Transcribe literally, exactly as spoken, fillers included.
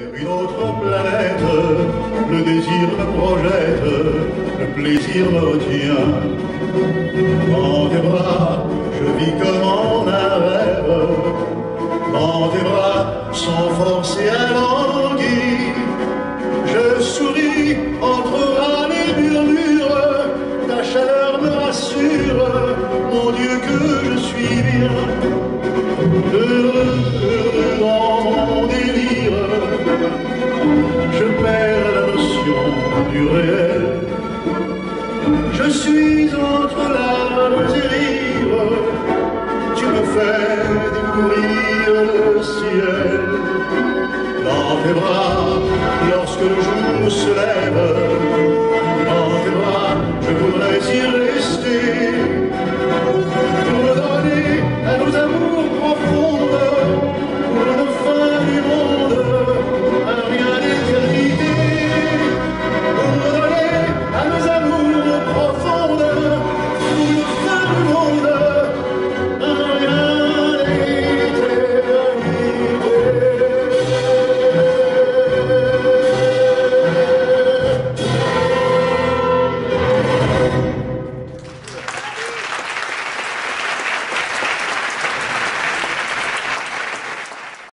une autre planète, le désir me projette, le plaisir me retient. Dans tes bras, je vis comme en un rêve, dans tes bras, sans force et alanguie, je souris entre râles et murmures, ta chaleur me rassure, mon Dieu que je suis bien, heureux, heureux dans mon délire, je perds la notion du réel, je suis entre larmes et rires, tu me fais découvrir le ciel. Dans tes bras, lorsque le jour se lève, dans tes bras, je voudrais y rester.